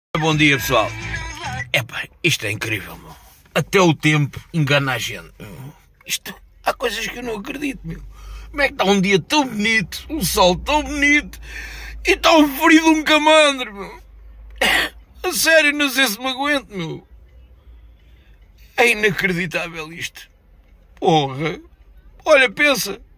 Bom dia, pessoal. Epá, isto é incrível, meu. Até o tempo engana a gente, meu. Há coisas que eu não acredito, meu. Como é que está um dia tão bonito, um sol tão bonito, e está um frio de um camandro, meu. A sério, não sei se me aguento, meu. É inacreditável isto. Porra. Olha, pensa.